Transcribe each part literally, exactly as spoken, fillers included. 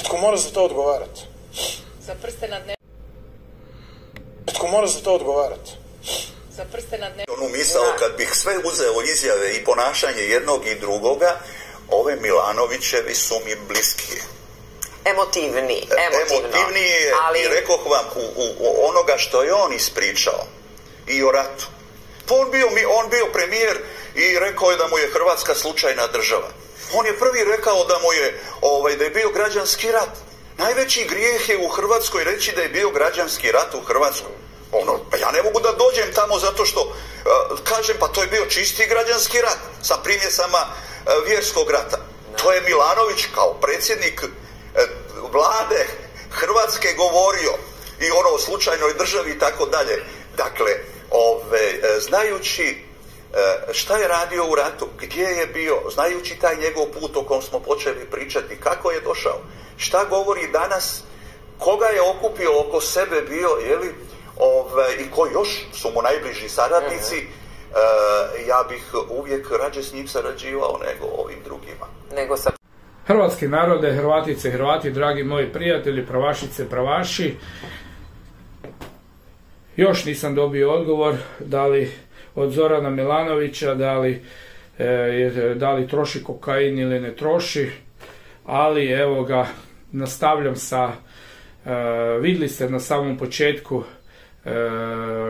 Netko mora za to odgovarati. Za prste na dnevnom. Netko mora za to odgovarati. Za prste na dnevnom. Onu misao, kad bih sve uzeo izjave i ponašanje jednog i drugoga, ove Milanovićevi su mi bliskije. Emotivni, emotivnije, ali... i rekoh vam u, u, u onoga što je on ispričao i o ratu. Pa on bio, on bio premijer i rekao je da mu je Hrvatska slučajna država. On je prvi rekao da mu je, ovaj, da je bio građanski rat. Najveći grijeh je u Hrvatskoj reći da je bio građanski rat u Hrvatskoj. Ono, pa ja ne mogu da dođem tamo zato što uh, kažem, pa to je bio čisti građanski rat sa primjesama uh, vjerskog rata. To je Milanović kao predsjednik uh, vlade Hrvatske govorio i ono o slučajnoj državi i tako dalje. Dakle, ove, znajući šta je radio u ratu, gdje je bio, znajući taj njegov put o kom smo počeli pričati, kako je došao, šta govori danas, koga je okupio oko sebe bio, jeli, ove, i ko još su mu najbliži saradnici, uh-huh. ja bih uvijek rađe s njim sarađivao nego ovim drugima. Nego sa... Hrvatski narode, Hrvatice i Hrvati, dragi moji prijatelji, pravašice, pravaši, još nisam dobio odgovor da li od Zorana Milanovića, da li, e, da li troši kokain ili ne troši, ali evo ga, nastavljam sa, e, vidjeli ste na samom početku e, e,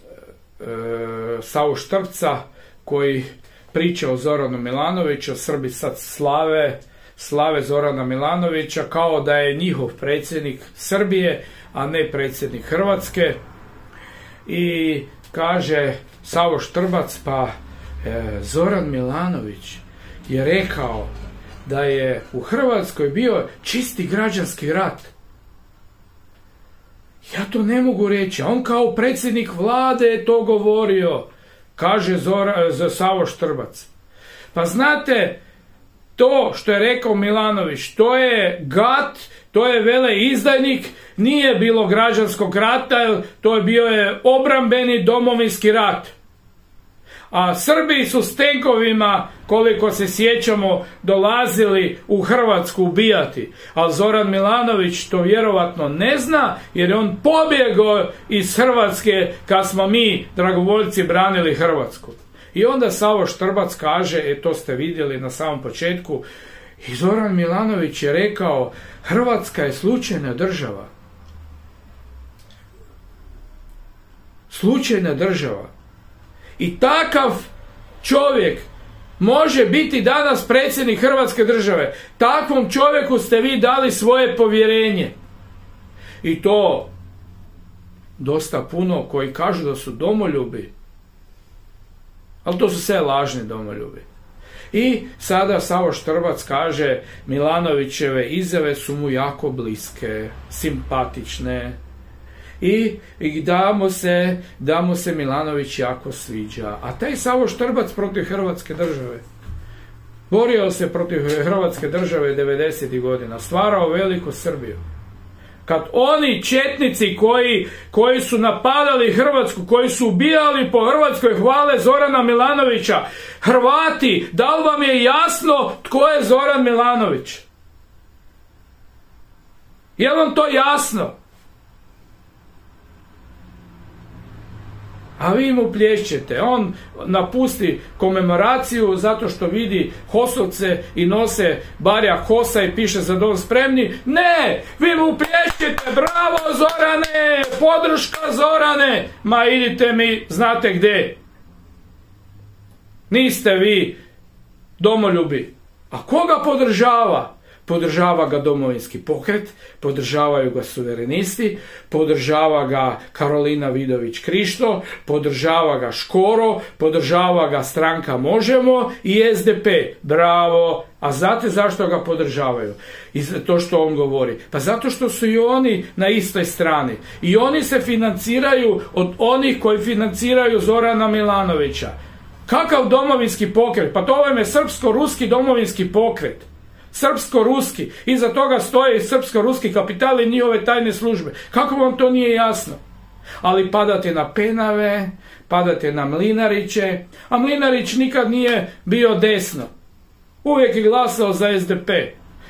Savu Štrbca koji priča o Zoranu Milanoviću, Srbi sad slave, slave Zorana Milanovića kao da je njihov predsjednik Srbije, a ne predsjednik Hrvatske. I kaže Savo Štrbac, pa e, Zoran Milanović je rekao da je u Hrvatskoj bio čisti građanski rat. Ja to ne mogu reći, on kao predsjednik vlade je to govorio, kaže Zora, za Savo Štrbac. Pa znate, to što je rekao Milanović, to je gat, to je veleizdajnik, nije bilo građanskog rata, to je bio je obrambeni domovinski rat. A Srbi su s tenkovima, koliko se sjećamo, dolazili u Hrvatsku ubijati. Ali Zoran Milanović to vjerovatno ne zna, jer je on pobjegao iz Hrvatske kad smo mi, dragovoljci, branili Hrvatsku. I onda Savo Štrbac kaže, e to ste vidjeli na samom početku, i Zoran Milanović je rekao, Hrvatska je slučajna država. Slučajna država. I takav čovjek može biti danas predsjednik Hrvatske države. Takvom čovjeku ste vi dali svoje povjerenje. I to dosta puno koji kažu da su domoljubi. Ali to su sve lažni domoljubi. I sada Savo Štrbac kaže, Milanovićeve izjave su mu jako bliske, simpatične. I, i da, mu se, da mu se Milanović jako sviđa. A taj Savo Štrbac protiv Hrvatske države. Borio se protiv Hrvatske države devedesetih godina. Stvarao veliku Srbiju. Kad oni četnici koji, koji su napadali Hrvatsku, koji su ubijali po Hrvatskoj, hvale Zorana Milanovića. Hrvati, da li vam je jasno tko je Zoran Milanović? Je li vam to jasno? A vi mu plješćete. On napusti komemoraciju zato što vidi Hosovce i nose barja Hosa i piše za dom spremni. Ne! Vi mu plješćete! Bravo Zorane! Podrška Zorane! Ma idite mi, znate gdje. Niste vi domoljubi. A koga podržava? Podržava ga Domovinski pokret, podržavaju ga suverenisti, podržava ga Karolina Vidović Krišto, podržava ga Škoro, podržava ga stranka Možemo i S D P. Bravo! A znate zašto ga podržavaju? I to što on govori. Pa zato što su i oni na istoj strani. I oni se financiraju od onih koji financiraju Zorana Milanovića. Kakav Domovinski pokret? Pa to vam je srpsko-ruski Domovinski pokret. Srpsko-ruski. Iza toga stoje srpsko-ruski kapital i njihove tajne službe. Kako vam to nije jasno? Ali padate na Penave, padate na Mlinariće, a Mlinarić nikad nije bio desno. Uvijek je glasao za S D P.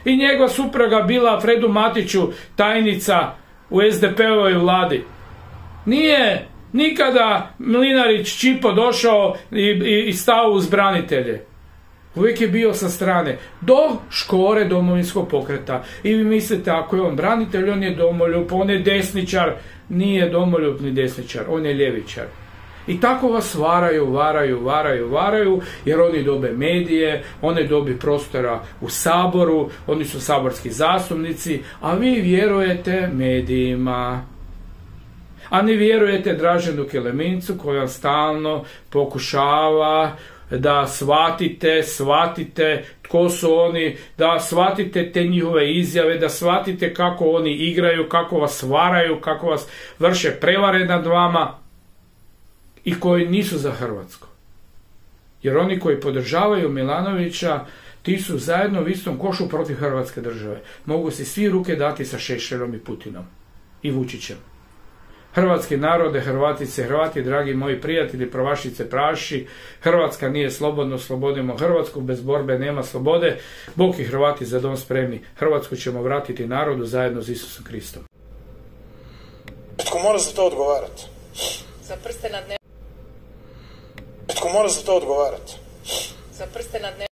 I njegova supruga bila Fredu Matiću tajnica u es de pe-ovoj vladi. Nije nikada Mlinarić Čipo došao i, i, i stao uz branitelje. Uvijek je bio sa strane. Do Škore Domovinskog pokreta. I vi mislite, ako je on branitelj, on je domoljub, on je desničar. Nije domoljub ni desničar, on je ljevičar. I tako vas varaju, varaju, varaju, varaju, jer oni dobe medije, oni dobe prostora u Saboru, oni su saborski zastupnici, a vi vjerujete medijima. A ne vjerujete Draženu Kelemincu koja stalno pokušava da shvatite, shvatite tko su oni, da shvatite te njihove izjave, da shvatite kako oni igraju, kako vas varaju, kako vas vrše prevare nad vama i koji nisu za Hrvatsku. Jer oni koji podržavaju Milanovića, ti su zajedno u istom košu protiv Hrvatske države. Mogu si svi ruke dati sa Šešeljom i Putinom i Vučićem. Hrvatski narode, Hrvatice, Hrvati, dragi moji prijatelji, pravašice, praši, Hrvatska nije slobodno, slobodimo Hrvatsku, bez borbe nema slobode. Bog i Hrvati za dom spremni. Hrvatsku ćemo vratiti narodu zajedno s Isusom Kristom. Tko mora za to odgovarati? Za prste na dne... Tko mora za to odgovarati? Za prste na dne...